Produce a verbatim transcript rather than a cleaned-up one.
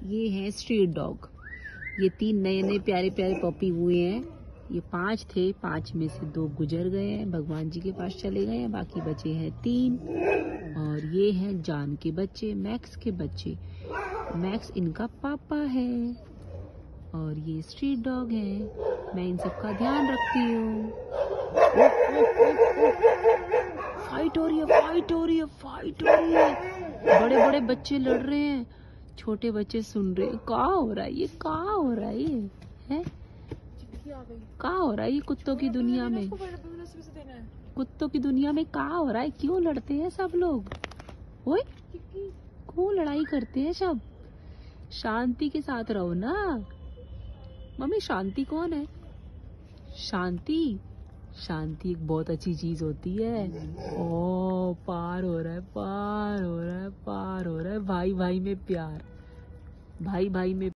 ये है street dog. ये तीन नए नए प्यारे प्यारे पपी हुए हैं। ये पांच थे, पांच में से दो गुजर गए हैं, भगवान जी के पास चले गए हैं, बाकी बचे हैं तीन। और ये हैं जान के बच्चे, मैक्स के बच्चे। मैक्स इनका पापा है और ये स्ट्रीट डॉग है। मैं इन सब का ध्यान रखती हूँ। फाइट हो रही है, फाइट हो रही है, फाइट हो रही है। बड़े बड़े बच्चे लड़ रहे हैं, छोटे बच्चे सुन रहे हैं। क्या हो रहा है ये, क्या हो रहा है ये है क्या हो रहा है ये कुत्तों की दुनिया में? कुत्तों की दुनिया में क्या हो रहा है? क्यों लड़ते हैं सब लोग? ओए क्यों लड़ाई करते हैं सब? शांति के साथ रहो ना। मम्मी शांति कौन है? शांति शांति एक बहुत अच्छी चीज होती है। ओ पार हो रहा है, पार हो रहा है, पार हो रहा है। भाई भाई में प्यार, भाई भाई में